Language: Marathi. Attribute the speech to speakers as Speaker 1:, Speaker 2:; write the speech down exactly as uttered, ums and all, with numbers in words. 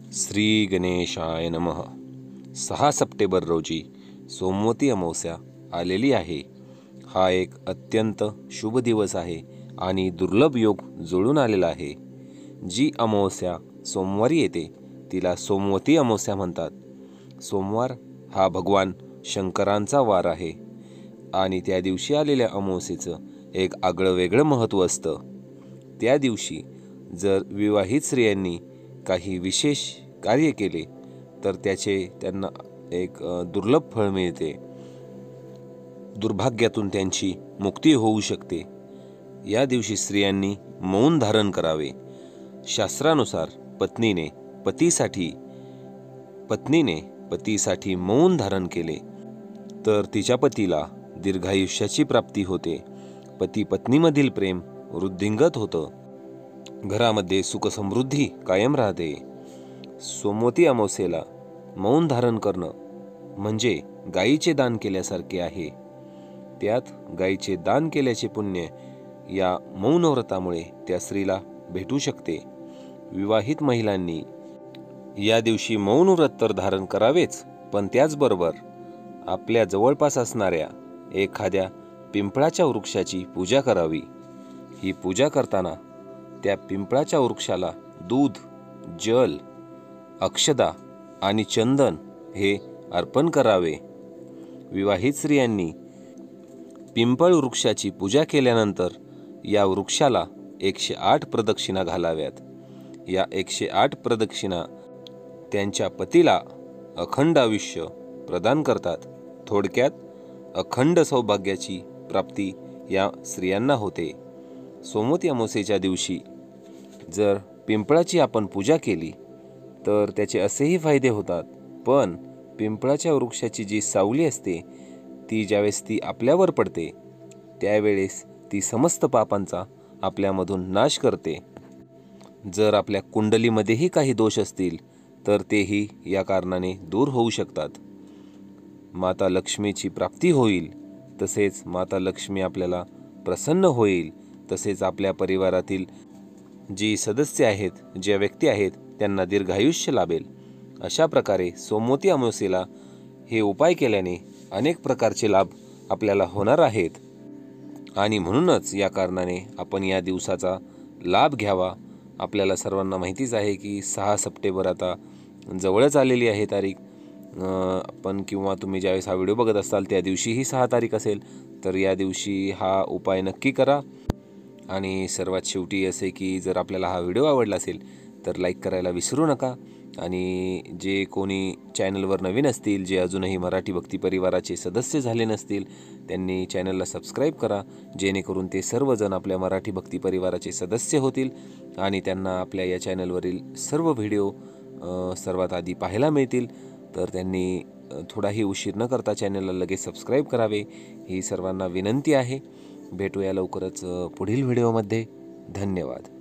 Speaker 1: श्री गणेशाय नमः. सहा सप्टेंबर रोजी सोमवती अमावस्या आलेली आहे. हा एक अत्यंत शुभ दिवस आहे आणि दुर्लभ योग जुळून आलेला आहे. जी अमावस्या सोमवारी येते तिला सोमवती अमावस्या म्हणतात. सोमवार हा भगवान शंकरांचा वार आहे आणि त्या दिवशी आलेल्या अमावस्येचं एक आगळं वेगळं महत्त्व असतं. त्या दिवशी जर विवाहित स्त्रियांनी काही विशेष कार्य केले तर त्याचे त्यांना एक दुर्लभ फळ मिळते. दुर्भाग्यातून त्यांची मुक्ती होऊ शकते. या दिवशी स्त्रियांनी मौन धारण करावे. शास्त्रानुसार पत्नीने पतीसाठी पत्नीने पतीसाठी मौन धारण केले तर तिच्या पतीला दीर्घायुष्याची प्राप्ती होते. पती पत्नीमधील प्रेम वृद्धिंगत होतं. घरामध्ये सुखसमृद्धी कायम राहते. सोमवती अमावस्येला मौन धारण करणं म्हणजे गायीचे दान केल्यासारखे आहे. त्यात गायीचे दान केल्याचे पुण्य या मौन व्रतामुळे त्या स्त्रीला भेटू शकते. विवाहित महिलांनी या दिवशी मौन व्रत तर धारण करावेच, पण त्याचबरोबर आपल्या जवळपास असणाऱ्या एखाद्या पिंपळाच्या वृक्षाची पूजा करावी. ही पूजा करताना त्या पिंपळाच्या वृक्षाला दूध, जल, अक्षदा आणि चंदन हे अर्पण करावे. विवाहित स्त्रियांनी पिंपळ वृक्षाची पूजा केल्यानंतर या वृक्षाला एकशे आठ प्रदक्षिणा घालाव्यात. या एकशे आठ प्रदक्षिणा त्यांच्या पतीला अखंड आयुष्य प्रदान करतात. थोडक्यात अखंड सौभाग्याची प्राप्ती या स्त्रियांना होते. सोमवती अमावस्येच्या दिवशी जर पिंपळाची आपण पूजा केली तर त्याचे असेही फायदे होतात, पण पिंपळाच्या वृक्षाची जी सावली असते ती ज्यावेळेस ती आपल्यावर पडते त्यावेळेस ती समस्त पापांचा आपल्यामधून नाश करते. जर आपल्या कुंडलीमध्येही काही दोष असतील तर तेही या कारणाने दूर होऊ शकतात. माता लक्ष्मीची प्राप्ती होईल, तसेच माता लक्ष्मी आपल्याला प्रसन्न होईल, तसेच आपल्या परिवारातील जी सदस्य आहेत, ज्या व्यक्ती आहेत त्यांना दीर्घायुष्य लाभेल. अशा प्रकारे सोमवती अमावस्येला हे उपाय केल्याने अनेक प्रकारचे लाभ आपल्याला होणार आहेत आणि म्हणूनच या कारणाने आपण या दिवसाचा लाभ घ्यावा. आपल्याला सर्वांना माहितीच आहे की सहा सप्टेंबर आता जवळच आलेली आहे तारीख. पण किंवा तुम्ही ज्यावेळेस हा व्हिडिओ बघत असाल त्या दिवशीही सहा तारीख असेल, तर या दिवशी हा उपाय नक्की करा. आणि सर्वात शेवटी असे की जर आपल्याला हा व्हिडिओ आवडला असेल तर लाईक करायला विसरू नका. आणि जे कोणी चॅनलवर नवीन असतील, जे अजूनही मराठी भक्ती परिवाराचे सदस्य झाले नसतील, त्यांनी चॅनलला सबस्क्राईब करा, जेणेकरून ते सर्वजण आपल्या मराठी भक्ती परिवाराचे सदस्य होतील आणि त्यांना आपल्या या चॅनलवरील सर्व व्हिडिओ सर्वात आधी पाहायला मिळतील. तर त्यांनी थोडाही उशीर न करता चॅनलला लगेच सबस्क्राईब करावे ही सर्वांना विनंती आहे. भेटूया लवकरच पुढील व्हिडिओमध्ये. धन्यवाद.